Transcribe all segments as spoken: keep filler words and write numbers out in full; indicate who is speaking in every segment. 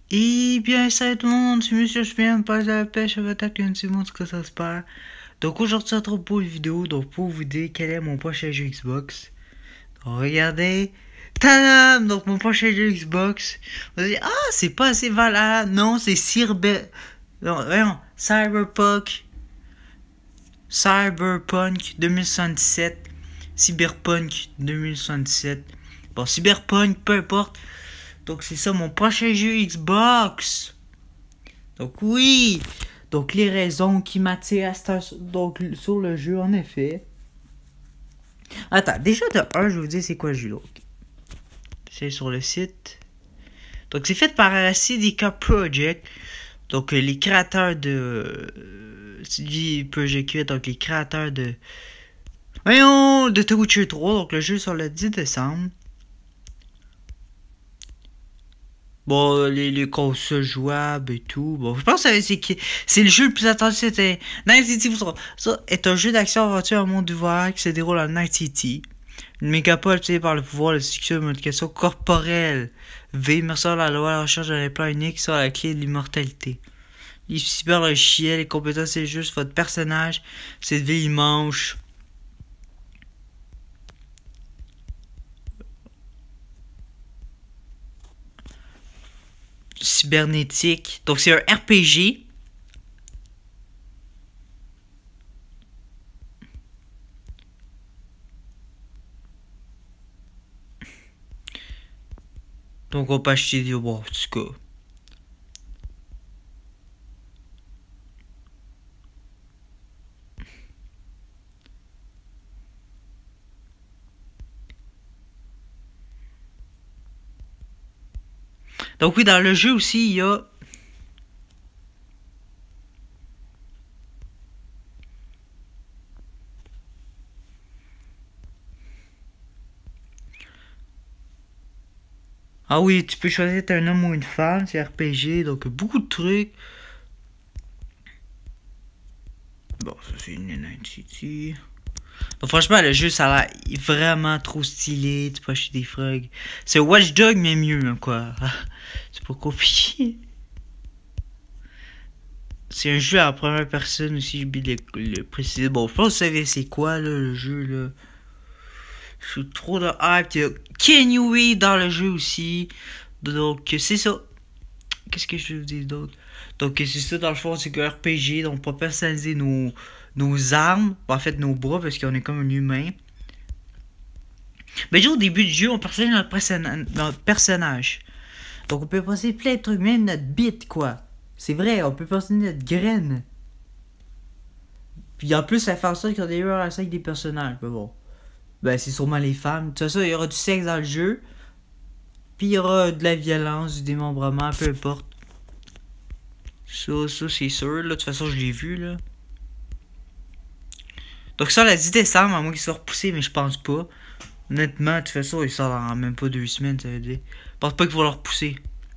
Speaker 1: Et bien, salut tout le monde, c'est Monsieur je viens de passer à la pêche avec attaque un petit monde que ça se passe. Donc aujourd'hui, c'est trop pour une vidéo, donc pour vous dire quel est mon prochain jeu Xbox. Donc regardez, tadam! Donc mon prochain jeu Xbox. Vous allez dire, ah, c'est pas assez valable. Non, c'est Cyber... Non, voyons, Cyberpunk. Cyberpunk deux mille soixante-dix-sept. Cyberpunk deux mille soixante-dix-sept. Bon, Cyberpunk, peu importe. Donc c'est ça mon prochain jeu Xbox. Donc oui. Donc les raisons qui m'attirent à cette, donc sur le jeu en effet. Attends, déjà de un, je vais vous dire c'est quoi le jeu. Donc c'est sur le site. Donc c'est fait par euh, C D K Project. Donc euh, les créateurs de euh, C D K Project, donc les créateurs de voyons de The Witcher trois. Donc le jeu sur le dix décembre. Bon, les, les consoles jouables et tout. Bon, je pense que c'est, c'est le jeu le plus attendu. C'était Night City. Ça est un jeu d'action-aventure en monde ouvert qui se déroule en Night City. Une mégapole obtenue par le pouvoir de succès de modification corporelle. V, immerseur à la loi, la recherche d'un plan unique sur la clé de l'immortalité. Les cyber, le chien, les compétences, c'est juste votre personnage. Cette ville immense. Cybernétique. Donc c'est un R P G. Donc on peut acheter des bon, en tout cas. Donc oui, dans le jeu aussi, il y a ah oui, tu peux choisir être un homme ou une femme, c'est R P G, donc beaucoup de trucs. Bon, ça c'est une Night City. Donc franchement, le jeu, ça a l'air vraiment trop stylé, tu peux acheter des frogs. C'est Watch Dogs, mais mieux, hein, quoi. C'est pas compliqué. C'est un jeu à la première personne aussi, j'ai oublié de le, le préciser. Bon, je pense que vous savez c'est quoi, là, le jeu, là. Je suis trop de hype. Il y a Kenny Wade dans le jeu aussi. Donc, c'est ça. Qu'est-ce que je veux dire d'autre? Donc, c'est ça, dans le fond, c'est que R P G. Donc, on peut personnaliser nos, nos armes. En fait, nos bras, parce qu'on est comme un humain. Mais déjà, au début du jeu, on personnalise notre, personna notre personnage. Donc, on peut passer plein de trucs. Même notre bite, quoi. C'est vrai, on peut personnaliser notre graine. Puis, en plus, ça fait en sorte qu'il y a des relations avec des personnages. Mais bon. Ben, c'est sûrement les femmes. De toute façon, il y aura du sexe dans le jeu. Puis il y aura de la violence, du démembrement, peu importe. Ça, ça c'est sûr. Là, de toute façon, je l'ai vu, là. Donc ça, le dix décembre, à moins qu'il soit repoussé, mais je pense pas. Honnêtement, de toute façon, il sort dans même pas deux semaines, ça veut dire. Je pense pas qu'il va le repousser.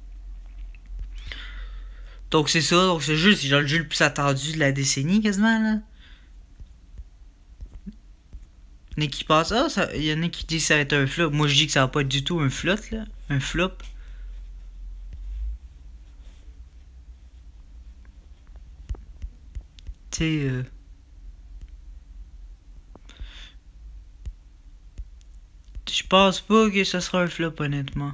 Speaker 1: Donc c'est ça. Donc ce jeu, c'est genre le jeu le plus attendu de la décennie, quasiment, là. Il y en a qui pensent, ah, ça, il y en a qui disent que ça va être un flop. Moi, je dis que ça va pas être du tout un flop, là. Un flop. Tu sais, euh... je pense pas que ça sera un flop, honnêtement.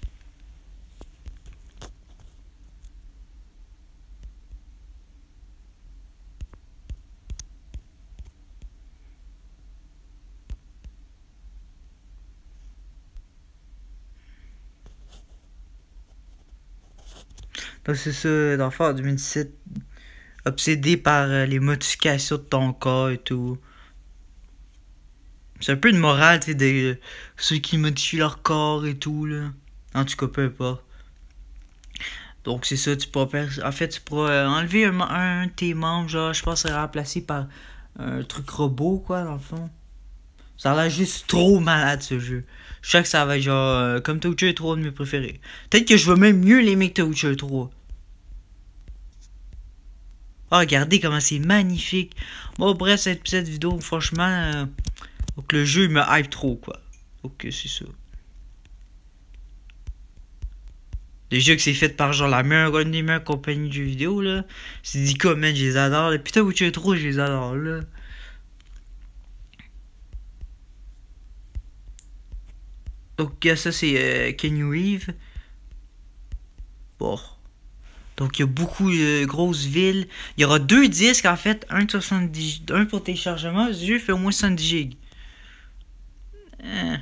Speaker 1: Donc c'est ça, d'enfant en deux mille dix-sept, obsédé par euh, les modifications de ton corps et tout. C'est un peu une morale, tu sais, de euh, ceux qui modifient leur corps et tout, là. En tout cas, peu importe. Donc c'est ça, tu pourras, en fait, tu pourras euh, enlever un, un de tes membres, genre, je pense, c'est remplacé par un truc robot, quoi, dans le fond. Ça a l'air juste trop malade, ce jeu. Je sais que ça va être genre, euh, comme The Witcher trois de mes préférés. Peut-être que je veux même mieux l'aimer que The Witcher trois. Oh, regardez comment c'est magnifique. Bon, bref, cette, cette vidéo, franchement, euh, donc le jeu il me hype trop, quoi. Ok, c'est ça. des jeux que c'est fait par genre la meilleure, une des meilleures compagnies de jeux vidéo là. C'est dit comment, je les adore. Là. Putain, Witcher trois, je les adore là. Donc ça c'est euh, Keanu Reeves. Bon. Donc il y a beaucoup de grosses villes. Il y aura deux disques en fait. Un de soixante-dix. Un pour téléchargement. Ce jeu fait au moins soixante-dix gigs. Hein.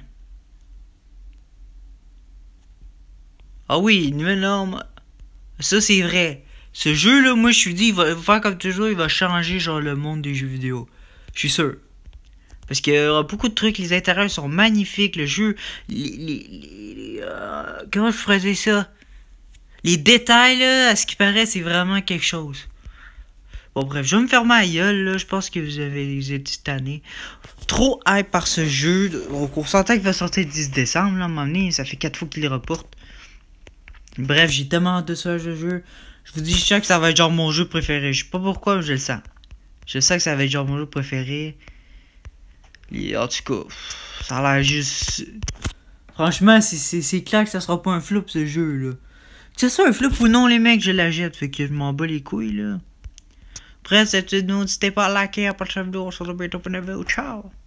Speaker 1: Ah oui, nouvelle norme. Ça c'est vrai. Ce jeu là, moi je suis dit, il va faire comme toujours, il va changer genre le monde des jeux vidéo. Je suis sûr. Parce qu'il y aura beaucoup de trucs, les intérieurs sont magnifiques, le jeu, les, les, les, euh, comment je ferais dire ça? Les détails là, à ce qui paraît, c'est vraiment quelque chose. Bon bref, je vais me fermer la gueule là, je pense que vous avez été tanné. Trop hype par ce jeu, donc on s'entend qu'il va sortir le dix décembre là, à un moment donné, ça fait quatre fois qu'il les reporte. Bref, j'ai tellement hâte de ça, ce jeu. Je vous dis, je sais que ça va être genre mon jeu préféré. Je sais pas pourquoi, mais je le sens. Je sais que ça va être genre mon jeu préféré. Et en tout cas, ça a l'air juste... Franchement, c'est clair que ça sera pas un flop, ce jeu, là. Que ce soit un flop ou non, les mecs, je la jette. Fait que je m'en bats les couilles, là. Bref, c'est tout. N'hésitez pas à liker, à partager la vidéo, sur le bientôt pour une vidéo. Ciao!